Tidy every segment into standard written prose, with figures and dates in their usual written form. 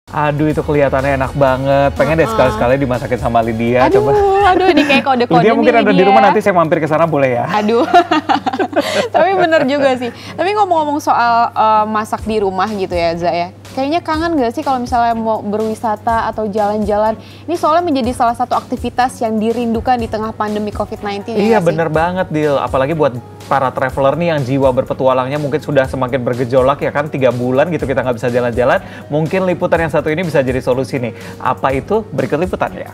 Aduh itu kelihatannya enak banget. Pengen deh sekali-sekali dimasakin sama Lydia. Aduh, Coba. aduh ini kayak kode-kode Lydia mungkin nih, ada di rumah, nanti saya mampir ke sana boleh ya? Aduh, tapi bener juga sih. Tapi ngomong-ngomong soal masak di rumah gitu ya, Za ya. Kayaknya kangen gak sih kalau misalnya mau berwisata atau jalan-jalan? Ini soalnya menjadi salah satu aktivitas yang dirindukan di tengah pandemi COVID-19. Iya bener banget, Dil. Apalagi buat para traveler nih yang jiwa berpetualangnya mungkin sudah semakin bergejolak ya kan. 3 bulan gitu kita nggak bisa jalan-jalan. Mungkin liputan yang satu ini bisa jadi solusi nih. Apa itu? Berikut liputannya.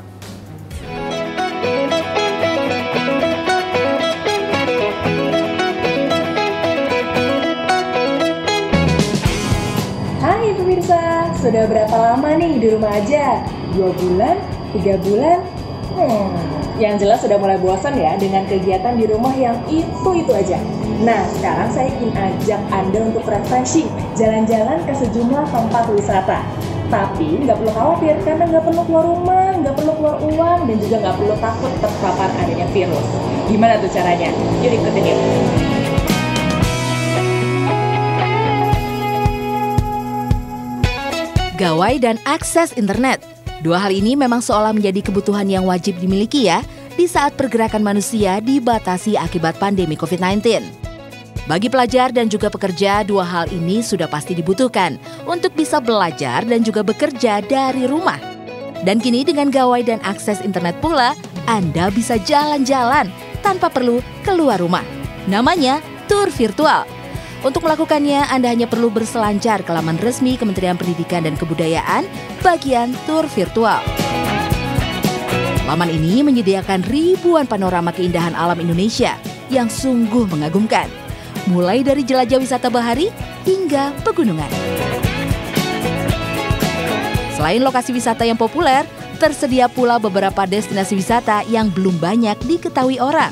Hai pemirsa, sudah berapa lama nih di rumah aja? 2 bulan? 3 bulan? Yang jelas sudah mulai bosan ya dengan kegiatan di rumah yang itu aja. Nah, sekarang saya ingin ajak Anda untuk refreshing, jalan-jalan ke sejumlah tempat wisata. Tapi nggak perlu khawatir karena nggak perlu keluar rumah, nggak perlu keluar uang, dan juga nggak perlu takut terpapar adanya virus. Gimana tuh caranya? Yuk ikutin yuk. Gawai dan akses internet. 2 hal ini memang seolah menjadi kebutuhan yang wajib dimiliki ya di saat pergerakan manusia dibatasi akibat pandemi COVID-19. Bagi pelajar dan juga pekerja, 2 hal ini sudah pasti dibutuhkan untuk bisa belajar dan juga bekerja dari rumah. Dan kini dengan gawai dan akses internet pula, Anda bisa jalan-jalan tanpa perlu keluar rumah. Namanya tur virtual. Untuk melakukannya, Anda hanya perlu berselancar ke laman resmi Kementerian Pendidikan dan Kebudayaan bagian tur virtual. Laman ini menyediakan ribuan panorama keindahan alam Indonesia yang sungguh mengagumkan, mulai dari jelajah wisata bahari hingga pegunungan. Selain lokasi wisata yang populer, tersedia pula beberapa destinasi wisata yang belum banyak diketahui orang.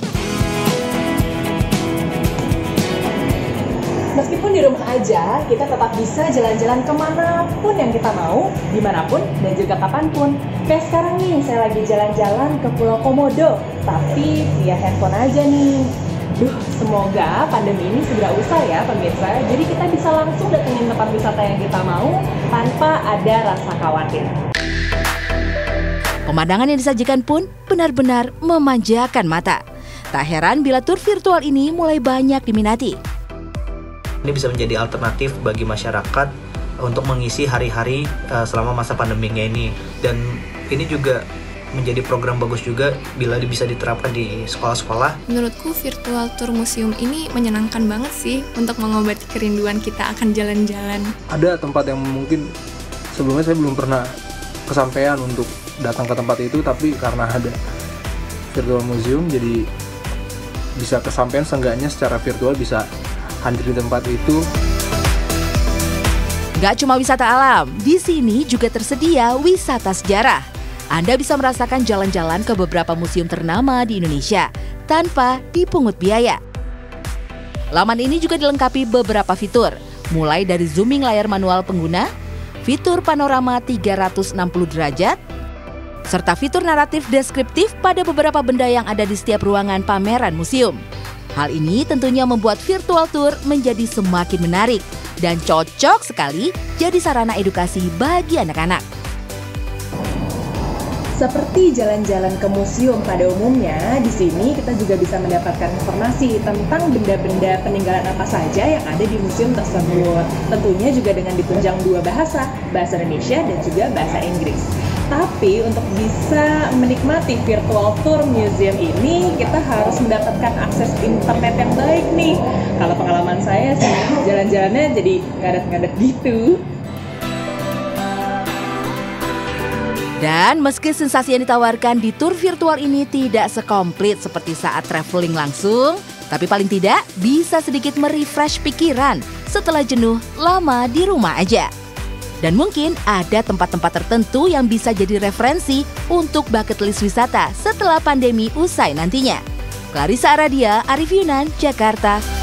Meskipun di rumah aja, kita tetap bisa jalan-jalan kemanapun yang kita mau, dimanapun dan juga kapanpun. Kayak sekarang nih, saya lagi jalan-jalan ke Pulau Komodo, tapi via handphone aja nih. Semoga pandemi ini segera usai ya pemirsa, jadi kita bisa langsung datengin tempat wisata yang kita mau tanpa ada rasa khawatir. Pemandangan yang disajikan pun benar-benar memanjakan mata. Tak heran bila tur virtual ini mulai banyak diminati. Ini bisa menjadi alternatif bagi masyarakat untuk mengisi hari-hari selama masa pandeminya ini. Dan ini juga menjadi program bagus juga bila bisa diterapkan di sekolah-sekolah. Menurutku virtual tour museum ini menyenangkan banget sih untuk mengobati kerinduan kita akan jalan-jalan. Ada tempat yang mungkin sebelumnya saya belum pernah kesampaian untuk datang ke tempat itu, tapi karena ada virtual museum jadi bisa kesampaian, seenggaknya secara virtual bisa hadir di tempat itu. Gak cuma wisata alam, di sini juga tersedia wisata sejarah. Anda bisa merasakan jalan-jalan ke beberapa museum ternama di Indonesia tanpa dipungut biaya. Laman ini juga dilengkapi beberapa fitur, mulai dari zooming layar manual pengguna, fitur panorama 360 derajat, serta fitur naratif deskriptif pada beberapa benda yang ada di setiap ruangan pameran museum. Hal ini tentunya membuat virtual tour menjadi semakin menarik dan cocok sekali jadi sarana edukasi bagi anak-anak. Seperti jalan-jalan ke museum pada umumnya, di sini kita juga bisa mendapatkan informasi tentang benda-benda peninggalan apa saja yang ada di museum tersebut. Tentunya juga dengan ditunjang 2 bahasa Indonesia dan juga bahasa Inggris. Tapi untuk bisa menikmati virtual tour museum ini, kita harus mendapatkan akses internet yang baik nih. Kalau pengalaman saya sih, jalan-jalannya jadi ngadet-ngadet gitu. Dan meski sensasi yang ditawarkan di tur virtual ini tidak sekomplit seperti saat traveling langsung, tapi paling tidak bisa sedikit merefresh pikiran setelah jenuh lama di rumah aja. Dan mungkin ada tempat-tempat tertentu yang bisa jadi referensi untuk bucket list wisata setelah pandemi usai nantinya. Clarissa Aradia, Arif Yunan, Jakarta.